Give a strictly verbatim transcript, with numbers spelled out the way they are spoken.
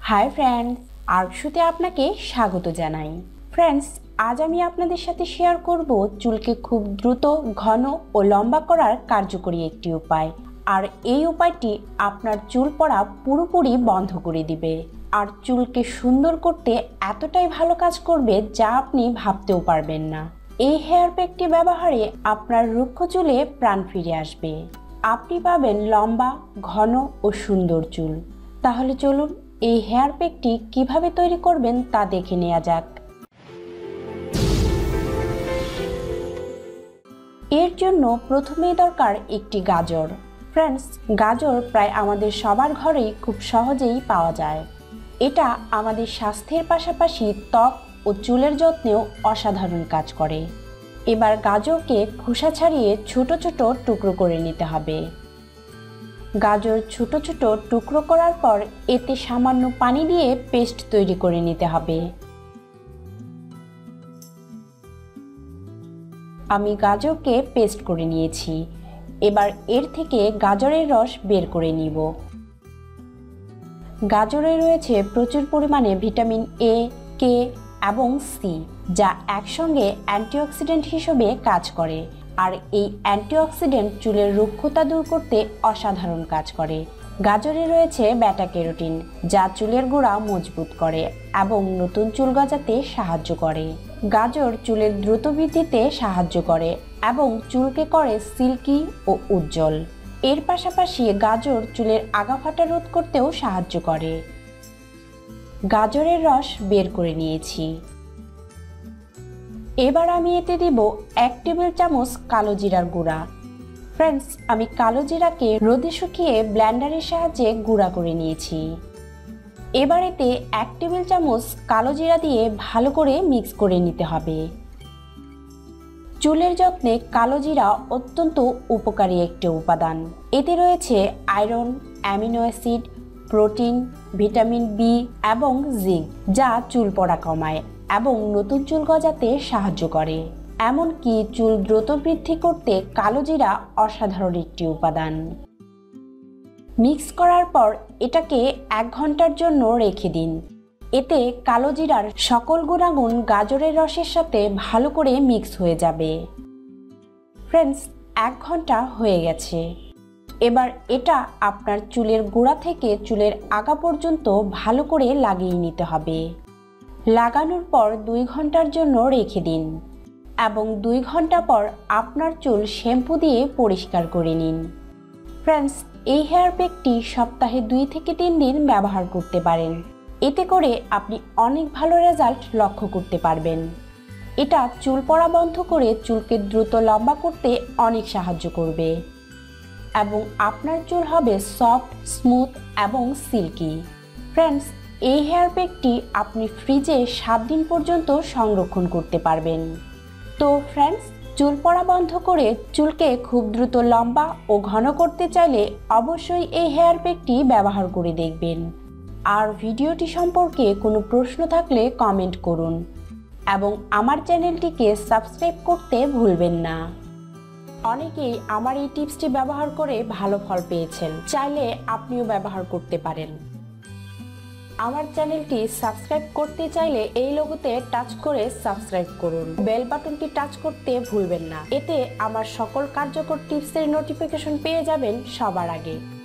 Hi friends, আর্কশুতে আপনাকে স্বাগত জানাই। ফ্রেন্ডস, আজ আমি আপনাদের সাথে শেয়ার করব চুলকে খুব দ্রুত ঘন ও লম্বা করার কার্যকরী একটি উপায়। আর এই উপায়টি আপনার চুল পড়া পুরোপুরি বন্ধ করে দিবে আর চুলকে সুন্দর করতে এতটাই ভালো কাজ করবে যা আপনি ভাবতেও পারবেন না। এই হেয়ার প্যাকটি ব্যবহারে আপনার রুক্ষ চুলে প্রাণ ফিরে আসবে। আপনি পাবেন লম্বা, ঘন ও সুন্দর চুল। তাহলে চলুন এই হেয়ার প্যাকটি কিভাবে তৈরি করবেন তা দেখে নেওয়া যাক। এর জন্য প্রথমেই দরকার একটি গাজর। ফ্রেন্ডস, গাজর প্রায় আমাদের সবার ঘরেই খুব সহজেই পাওয়া যায়। এটা আমাদের স্বাস্থ্যের পাশাপাশি ত্বক ও চুলের যত্নেও অসাধারণ কাজ করে। এবার গাজরকে খোসা ছাড়িয়ে ছোট ছোট টুকরো করে নিতে হবে। গাজর ছোট ছোট টুকরো করার পর এতে সামান্য পানি দিয়ে পেস্ট তৈরি করে নিতে হবে। আমি গাজরকে পেস্ট করে নিয়েছি। এবার এর থেকে গাজরের রস বের করে নিব। গাজরে রয়েছে প্রচুর পরিমাণে ভিটামিন এ, কে এবং সি, যা একসঙ্গে অ্যান্টিঅক্সিডেন্ট হিসেবে কাজ করে। আর এই অ্যান্টিঅক্সিডেন্ট চুলের রুক্ষতা দূর করতে অসাধারণ কাজ করে। গাজরে রয়েছে বেটা ক্যারোটিন, যা চুলের গোড়া মজবুত করে এবং নতুন চুল গজাতে সাহায্য করে। গাজর চুলের দ্রুত বৃদ্ধিতে সাহায্য করে এবং চুলকে করে সিল্কি ও উজ্জ্বল। এর পাশাপাশি গাজর চুলের আগাফাটা রোধ করতেও সাহায্য করে। গাজরের রস বের করে নিয়েছি। এবার আমি এতে দিব এক টেবিল চামচ কালো জিরার গুঁড়া। ফ্রেন্ডস, আমি কালো জিরাকে রোদে শুকিয়ে ব্লেন্ডারের সাহায্যে গুঁড়া করে নিয়েছি। এবার এতে এক টেবিল চামচ কালো জিরা দিয়ে ভালো করে মিক্স করে নিতে হবে। চুলের যত্নে কালো জিরা অত্যন্ত উপকারী একটি উপাদান। এতে রয়েছে iron, amino acid, protein, vitamin B এবং জিঙ্ক, যা চুল পড়া কমায় এবং নতুন চুল গজাতে সাহায্য করে। এমনকি চুল দ্রুত বৃদ্ধি করতে কালো জিরা অসাধারণ একটি উপাদান। মিক্স করার পর এটাকে এক ঘন্টার জন্য রেখে দিন। এতে কালো জিরার সকল গুণাগুণ গাজরের রসের সাথে ভালো করে মিক্স হয়ে যাবে। ফ্রেন্ডস, এক ঘন্টা হয়ে গেছে। এবার এটা আপনার চুলের গোড়া থেকে চুলের আগা পর্যন্ত ভালো করে লাগিয়ে নিতে হবে। লাগানোর পর দুই ঘন্টার জন্য রেখে দিন এবং দুই ঘন্টা পর আপনার চুল শ্যাম্পু দিয়ে পরিষ্কার করে নিন। ফ্রেন্ডস, এই হেয়ার প্যাকটি সপ্তাহে দুই থেকে তিন দিন ব্যবহার করতে পারেন। এতে করে আপনি অনেক ভালো রেজাল্ট লক্ষ্য করতে পারবেন। এটা চুল পড়া বন্ধ করে চুলকে দ্রুত লম্বা করতে অনেক সাহায্য করবে এবং আপনার চুল হবে সফট, স্মুথ এবং সিল্কি। ফ্রেন্ডস, এই হেয়ার প্যাকটি আপনি ফ্রিজে সাত দিন পর্যন্ত সংরক্ষণ করতে পারবেন। তো ফ্রেন্ডস, চুল পড়া বন্ধ করে চুলকে খুব দ্রুত লম্বা ও ঘন করতে চাইলে অবশ্যই এই হেয়ার প্যাকটি ব্যবহার করে দেখবেন। আর ভিডিওটি সম্পর্কে কোনো প্রশ্ন থাকলে কমেন্ট করুন এবং আমার চ্যানেলটিকে সাবস্ক্রাইব করতে ভুলবেন না। অনেকেই আমার এই টিপসটি ব্যবহার করে ভালো ফল পেয়েছেন, চাইলে আপনিও ব্যবহার করতে পারেন। আমার চ্যানেলটি সাবস্ক্রাইব করতে চাইলে এই লোগোতে টাচ করে সাবস্ক্রাইব করুন। বেল বাটনটি টাচ করতে ভুলবেন না। এতে আমার সকল কার্যকর টিপসের নোটিফিকেশন পেয়ে যাবেন সবার আগে।